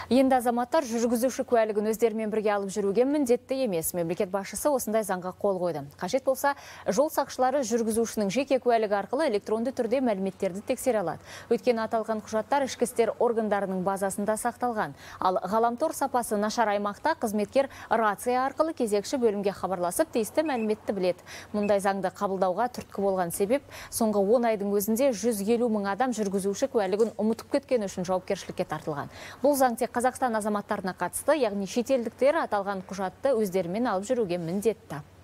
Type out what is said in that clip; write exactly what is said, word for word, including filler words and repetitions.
Енді азаматтар жүргізуші куәлігін өздерімен бірге алып жүруге міндетті емес. Мемлекет басшысы осындай заңға қол қойды. Қажет болса, жол сақшылары жүргізушінің жеке куәлігі арқылы электронды түрде мәліметтерді тексере алады. Өйткені аталған құжаттар ішкі істер органдарының базасында сақталған. Ал ғаламтор сапасы нашар аймақта қызметкер рация арқылы кезекші бөлімге хабарласып, тиісті мәліметті біледі. Мұндай заңды қабылдауға түрткі болған себеп, соңғы он айдың өзінде жүз елу мың адам жүргізуші куәлігін ұмытып кеткені үшін жауапкершілікке тартылған. Бұл заң тек Қазақстан азаматтарына қатысты, яғни шетелдіктер аталған құжатты өздерімен алып жүруге міндетті.